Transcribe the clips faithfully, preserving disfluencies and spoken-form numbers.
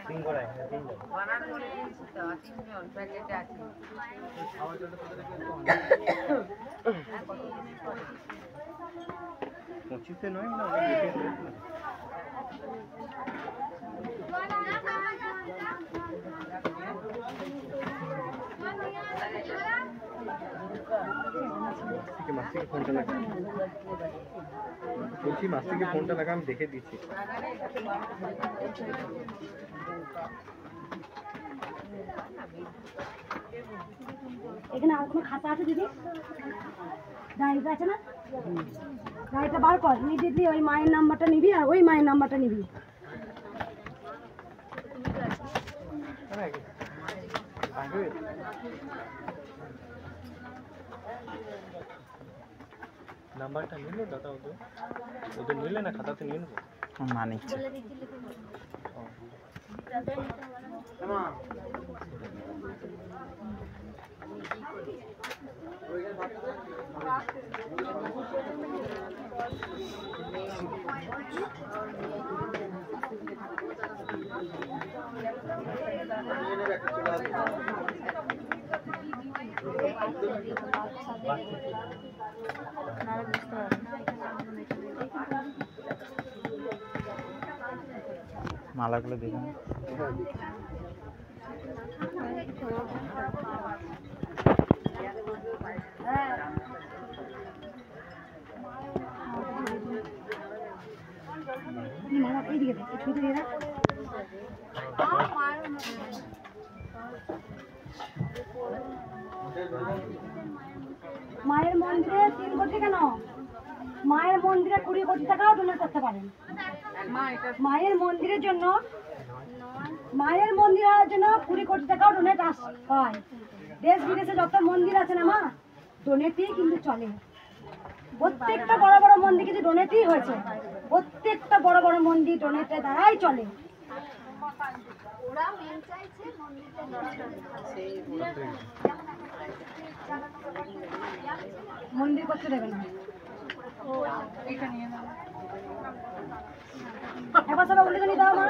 পঁচিশে নয় না মাসিকে ফোনটা লাগা বলছি মাসিকে ফোনটা লাগা আমি দেখে দিচ্ছি। এখানে আর কোনো খাতা আছে দিদি? ডায়েরিটা আছে না? ডায়েরিটা বার কর, ইমিডিয়েটলি ওই মায়ের নাম্বারটা নিবি আর ওই মায়ের নাম্বারটা নিবি। নাম্বারটা নিলে দাদা ওদের ওদের নিলে না খাতাতে নিয়ে নেবো মা নিচ্ছে। মালাগুলো দেখুন মায়ের মন্দিরে তিন কোটি কেন? মায়ের মন্দিরে কুড়ি কোটি টাকাও ডোনেট করতে পারেন। মায়ের মন্দিরের জন্য মায়ের মন্দিরের জন্য কুড়ি কোটি টাকাও ডোনেট হয়। দেশ বিদেশে যত মন্দির আছে না মা, ডোনেটই কিন্তু চলে। প্রত্যেকটা বড় বড় মন্দির কিন্তু ডোনেটই হয়েছে। প্রত্যেকটা বড় বড় মন্দির ডোনেটের দ্বারাই চলে। মন্দির করতে দেবে না। একবার সবাই বলে জানি দাও মা।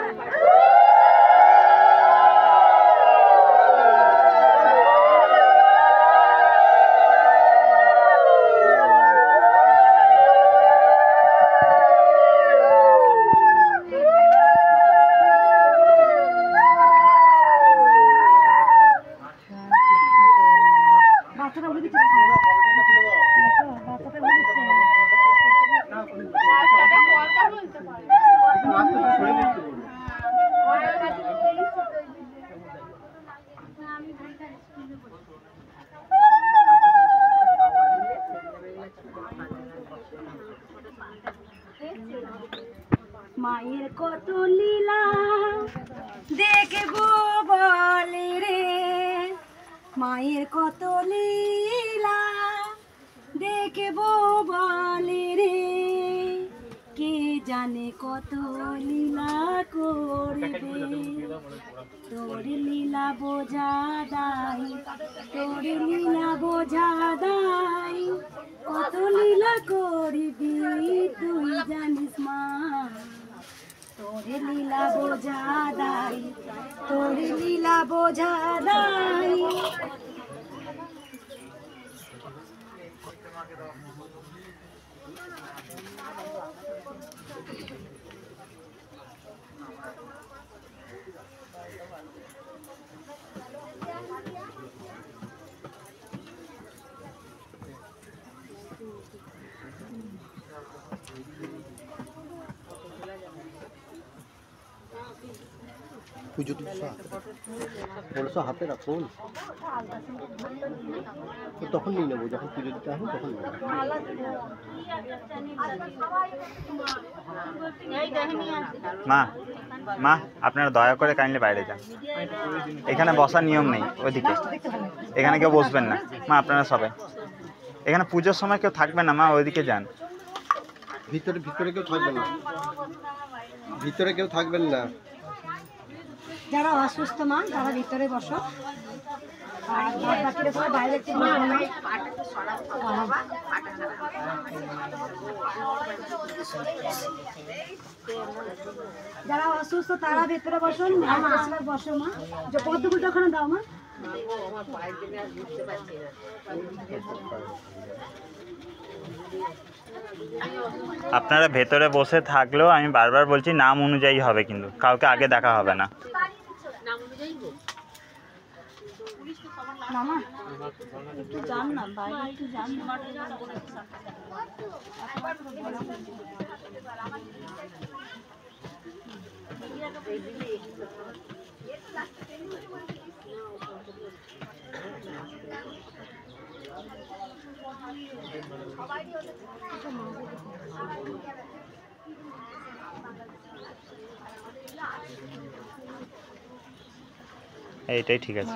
বাচ্চাটা বলে দিচ্ছে বাচ্চাটা বলে দিচ্ছে মায়ের কত লীলা দেখবো বলে রে, মায়ের কত লীলা দেখবো বলে রে, কে জানে কত লীলা করবে। তোর লীলা বোঝা দাই, তোর লীলা বোঝা দাই, কত লীলা করবি তুই জানিস মা। তোর লীলা বোঝা দাই, তোর লীলা বোঝা দাই। পুজো তো বলছো হাতে রাখুন, তখন নিয়ে নেবো যখন পুজো দিতে আসুন তখন নেবো। মা মা আপনারা দয়া করে কাইন্ডলি বাইরে যান, এখানে বসার নিয়ম নেই ওইদিকে, এখানে কেউ বসবেন না। মা আপনারা সবাই এখানে পুজোর সময় কেউ থাকবেন না, মা ওইদিকে যান। ভিতরে ভিতরে কেউ থাকবেন না, ভিতরে কেউ থাকবেন না। যারা অসুস্থ মা তারা ভিতরে বসো, আর বাদ বাকিরা সবাই বাইরে একটু বসো না। যারা অসুস্থ তারা ভেতরে বসুন, বসো মা। যে পদ্মফুলটা ওখানে দাও মা। আপনারা ভেতরে বসে থাকলেও আমি বারবার বলছি নাম অনুযায়ী হবে, কিন্তু কাউকে আগে দেখা হবে না। না মা একটু যান না, বাইরে একটু যান না। এইটাই ঠিক আছে।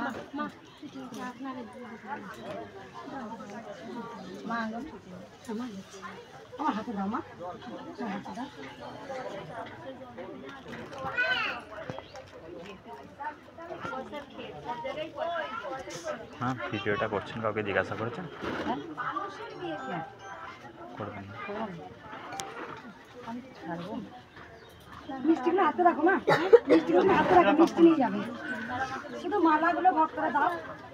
আমার হাতে দাও মা। হ্যাঁ, ভিডিওটা করছেন, কাউকে জিজ্ঞাসা করেছেন? করবেন না। মিষ্টিগুলো হাতে রাখো না, মিষ্টিগুলো হাতে রাখো, মিষ্টি নিয়ে যাবে। শুধু মালাগুলো ভক্তরা দাও।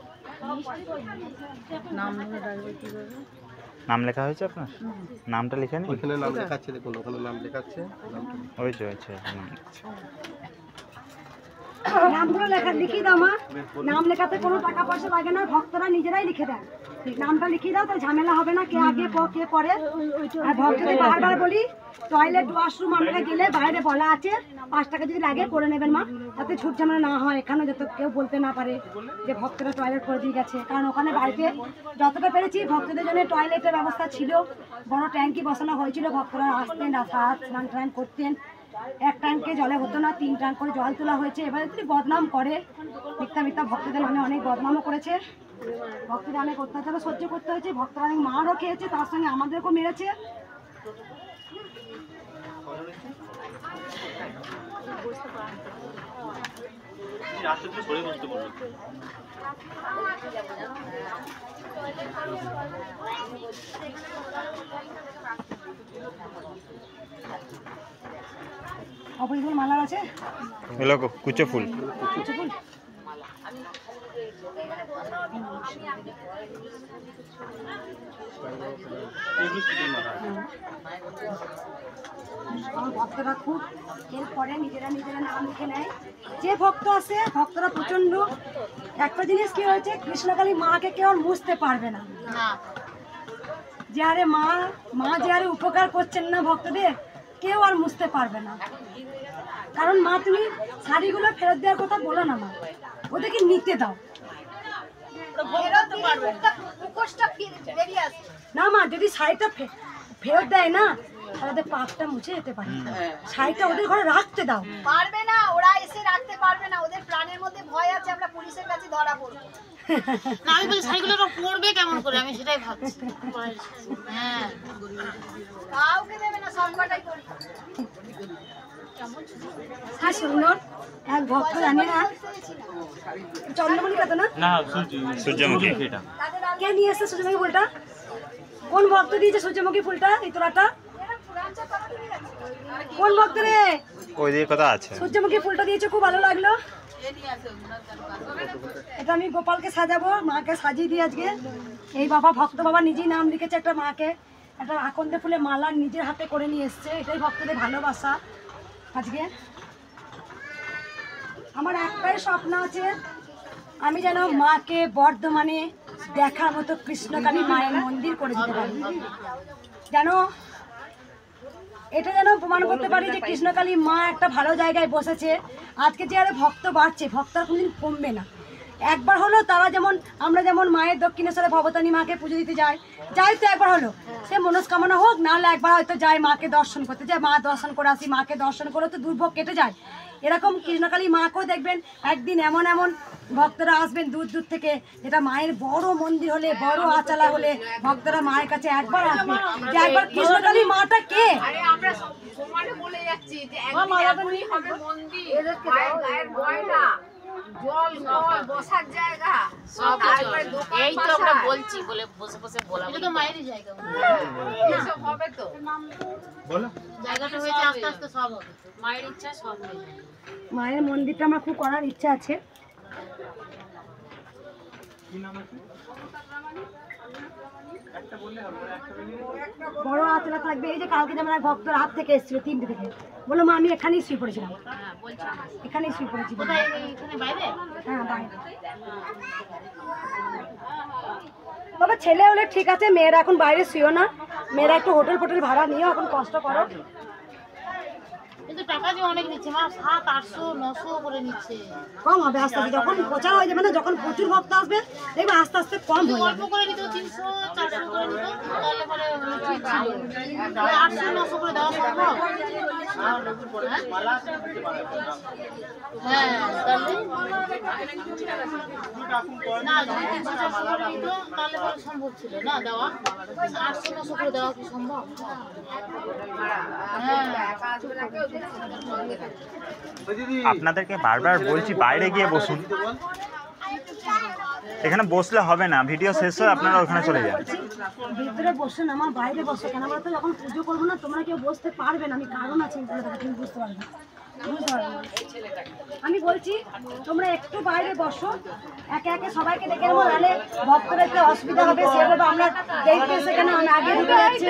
নাম লেখা হয়েছে আপনার? নামটা লিখে নিন। ওইখানে নাম লেখা আছে, দেখুন ওখানে নাম লেখা আছে। হয়েছে হয়েছে নাম লিখছে। নামগুলো লেখা লিখিয়ে দাও মা। নাম লেখাতে কোনো টাকা পয়সা লাগে না, ভক্তরা নিজেরাই লিখে দেয়। নামটা লিখিয়ে দাও, তাহলে ঝামেলা হবে না কে আগে কে পরে। আর ভক্তদের বারবার বলি টয়লেট ওয়াশরুম আপনারা গেলে বাইরে বলা আছে, পাঁচ টাকা যদি লাগে করে নেবেন মা, যাতে ঝুট ঝামেলা না হয়। এখানে যাতে কেউ বলতে না পারে যে ভক্তরা টয়লেট করে দিয়ে গেছে, কারণ ওখানে বাড়িতে যতটা পেরেছি ভক্তদের জন্য টয়লেটের ব্যবস্থা ছিল, বড় ট্যাঙ্কি বসানো হয়েছিল। ভক্তরা আসতেন, হাত স্নান টান করতেন, এক ট্যাঙ্কে জলে হতো না, তিন ট্যাঙ্ক করে জল তোলা হয়েছে। এবারে যদি বদনাম করে, মিথ্যা মিথ্যা ভক্তদের মানে অনেক বদনামও করেছে, ভক্তদের অনেক অত্যাচারও সহ্য করতে হয়েছে, ভক্তরা অনেক মারও খেয়েছে, তার সঙ্গে আমাদেরকেও মেরেছে। অপরিচিত মালা আছে, এগুলো কুচো ফুল। কুচো ফুল আমার ভক্তরা খুব হেল্প করে, নিজেরা নিজেরা নাম লিখে নেয়। যে ভক্ত আছে ভক্তরা প্রচন্ড। একটা জিনিস কি হয়েছে, কৃষ্ণকালী মাকে কেউ মুছতে পারবে না। যে হারে মা মা যে হারে উপকার করছেন না ভক্তদের, কেউ আর মুছতে পারবে না। কারণ মা তুমি শাড়িগুলো ফেরত দেওয়ার কথা বলো না মা, ওদেরকে নিতে দাও না মা। যদি শাড়িটা ফেরত দেয় না তাহলে পাপটা মুছে যেতে পারে, শাড়িটা ওদের ঘরে রাখতে দাও। পারবে না, ওরা এসে রাখতে পারবে না, ওদের প্রাণের মধ্যে ভয় আছে আমরা পুলিশের কাছে ধরা পড়বো। না আমি বলি শাড়িগুলো পরবে কেমন করে, আমি সেটাই ভাবছি। হ্যাঁ কাউকে দেবে না, সবকটাই করি। কি সুন্দর এক ভক্ত জানি না চন্দ্রমণি কত না না সূর্যমুখী। কে নিয়ে এসছে সূর্যমুখী ফুলটা? কোন ভক্ত দিয়েছে সূর্যমুখী ফুলটা? এই তোলাটা কোন ভক্ত রে? ওই দিকে কথা আছে। সূর্যমুখী ফুলটা দিয়েছে, খুব ভালো লাগলো। এটা আমি গোপালকে সাজাবো, মাকে সাজিয়ে দিই আজকে। এই বাবা ভক্ত বাবা নিজেই নাম লিখেছে একটা মাকে, একটা আকন্দ ফুলে মালা নিজের হাতে করে নিয়ে এসছে। এটাই ভক্তদের ভালোবাসা। আজকে আমার একটাই স্বপ্ন আছে, আমি যেন মাকে বর্ধমানে দেখার মতো কৃষ্ণকালী মায়ের মন্দির করে দিতে পারি, যেন এটা যেন প্রমাণ করতে পারি যে কৃষ্ণকালী মা একটা ভালো জায়গায় বসেছে। আজকে যে আরে ভক্ত বাড়ছে, ভক্ত আর কোনদিন কমবে না। একবার হলো তারা যেমন আমরা যেমন মায়ের দক্ষিণেশ্বরে ভবতানী মাকে পুজো দিতে যাই, যাই তো একবার হলো, সে মনস্কামনা হোক, নাহলে একবার হয়তো যাই মাকে দর্শন করতে যাই, মা দর্শন করে আসি, মাকে দর্শন করে তো দুর্ভোগ কেটে যায়। এরকম কৃষ্ণকালী মাকেও দেখবেন একদিন এমন এমন ভক্তরা আসবেন দূর দূর থেকে, যেটা মায়ের বড় মন্দির হলে, বড় আচালা হলে ভক্তরা মায়ের কাছে একবার আসবে যে একবার কৃষ্ণকালী মাটা কে। আমরা বলে যাচ্ছি যে একদিন এমনই হবে মন্দির, মায়ের গায়ের গয়না জল কল বসার জায়গা সব তারপরে দোকান এই তো আমরা বাসায়। বলছি বলে বসে বসে বলা এটা তো মায়েরই জায়গা এসব হবে তো বলো জায়গাটা হয়েছে আস্তে আস্তে সব হবে মায়ের ইচ্ছা সব হয়ে যাবে মায়ের মন্দিরটা আমার খুব করার ইচ্ছা আছে। কি নাম আছে একটা বললে হবে একটা বললে বড় আতলা থাকবে। এই যে কালকে যেমন এক ভক্ত রাত থেকে এসেছিল তিনটে থেকে, বললো মা আমি এখানেই শুয়ে পড়েছিলাম, হ্যাঁ বলছি এখানেই শুয়ে পড়েছি। কোথায় এখানে বাইরে হ্যাঁ বাইরে। বাবা ছেলে হলে ঠিক আছে, মেয়েরা এখন বাইরে শুয়েও না, মেয়েরা একটু হোটেল ফোটেল ভাড়া নিয়েও এখন কষ্ট করো। কিন্তু টাকা যে অনেক নিচ্ছে মা, সাত আটশো নশো করে নিচ্ছে। কম হবে আস্তে আস্তে, যখন প্রচার হয়ে যাবে না, যখন প্রচুর ভক্ত আসবে দেখবে আস্তে আস্তে কম হয়ে অল্প যাবে। করে নিত তিনশো চারশো করে নিত, তাহলে পরে ঠিক ছিল। ওই আটশো নশো করে দেওয়া সম্ভব? হ্যাঁ তাহলে না যদি তিনশো চারশো করে নিত তাহলে পরে সম্ভব ছিল না দেওয়া। আটশো নশো করে দেওয়া কি সম্ভব? হ্যাঁ আপনাদেরকে বারবার বলছি বাইরে গিয়ে বসুন, এখানে বসলে হবে না, ভিডিও শেষ হয়ে আপনারা ওখানে চলে যান। ভিতরে বসে না, আমার বাইরে বসে কেন বলতো, যখন পুজো করবো না তোমরা কেউ বসতে পারবে না, আমি কারণ আছে বলে দেবো, তুমি বুঝতে পারবে না, বুঝতে পারবে না। আমি বলছি তোমরা একটু বাইরে বসো, একে একে সবাইকে ডেকে নেবো, নাহলে ভক্তরা একটু অসুবিধা হবে, সেভাবে আমরা দেখতে সেখানে আমি আগে ঢুকে যাচ্ছি।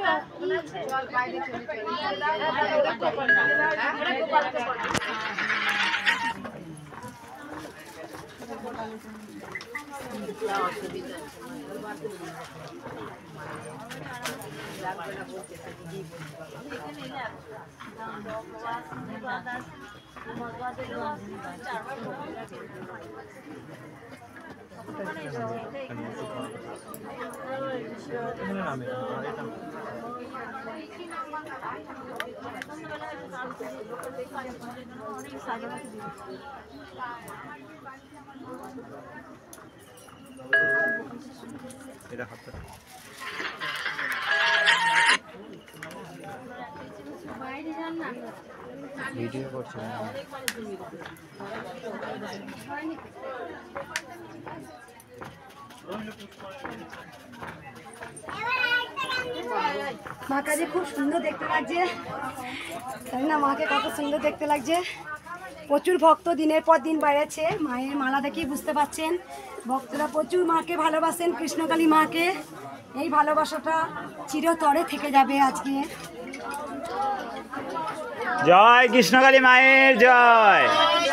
এখানে নামে আর এটা এটা হাতটা ভিডিও করছি মা কাজে খুব সুন্দর দেখতে লাগছে, তাই না? মাকে কত সুন্দর দেখতে লাগছে। প্রচুর ভক্ত দিনের পর দিন বেড়েছে, মায়ের মালা দেখেই বুঝতে পারছেন ভক্তরা প্রচুর মাকে ভালোবাসেন, কৃষ্ণকালী মাকে। এই ভালোবাসাটা চিরতরে থেকে যাবে আজকে। জয় কৃষ্ণকালী মায়ের জয়,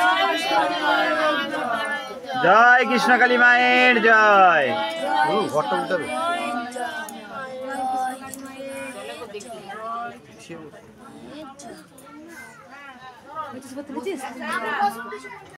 জয় কৃষ্ণকালী মায়ের জয়। ঘরটা উঠাবে বুঝেছিস?